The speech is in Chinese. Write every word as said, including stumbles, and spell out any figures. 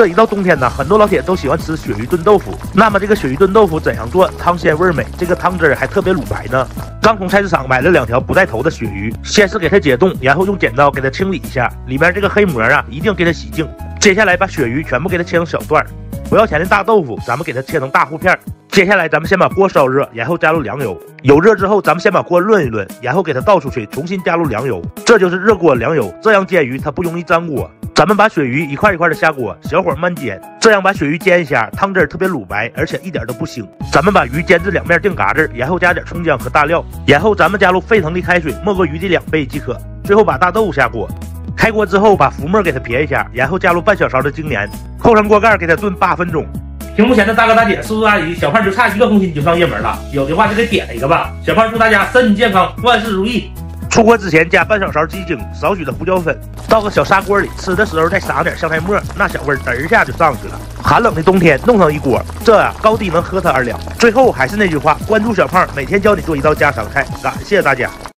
这一到冬天呢，很多老铁都喜欢吃鳕鱼炖豆腐。那么这个鳕鱼炖豆腐怎样做？汤鲜味美，这个汤汁还特别卤白呢。刚从菜市场买了两条不带头的鳕鱼，先是给它解冻，然后用剪刀给它清理一下，里面这个黑膜啊，一定给它洗净。接下来把鳕鱼全部给它切成小段，不要钱的大豆腐，咱们给它切成大糊片。接下来咱们先把锅烧热，然后加入凉油。油热之后，咱们先把锅润一润，然后给它倒出去，重新加入凉油。这就是热锅凉油，这样煎鱼它不容易粘锅。咱们把鳕鱼一块一块的下锅，小火慢煎，这样把鳕鱼煎一下，汤汁特别卤白，而且一点都不腥。咱们把鱼煎至两面定嘎子，然后加点葱姜和大料，然后咱们加入沸腾的开水，没过鱼的两倍即可。最后把大豆腐下锅，开锅之后把浮沫给它撇一下，然后加入半小勺的精盐，扣上锅盖给它炖八分钟。屏幕前的大哥大姐、叔叔阿姨，小胖就差一个红心就上热门了，有的话就给点一个吧。小胖祝大家身体健康，万事如意。出锅之前加半小勺鸡精，少许的胡椒粉，倒个小砂锅里，吃的时候再撒点香菜末，那小味儿嘚一下就上去了。寒冷的冬天弄上一锅，这啊高低能喝它二两。最后还是那句话，关注小胖，每天教你做一道家常菜，感谢大家。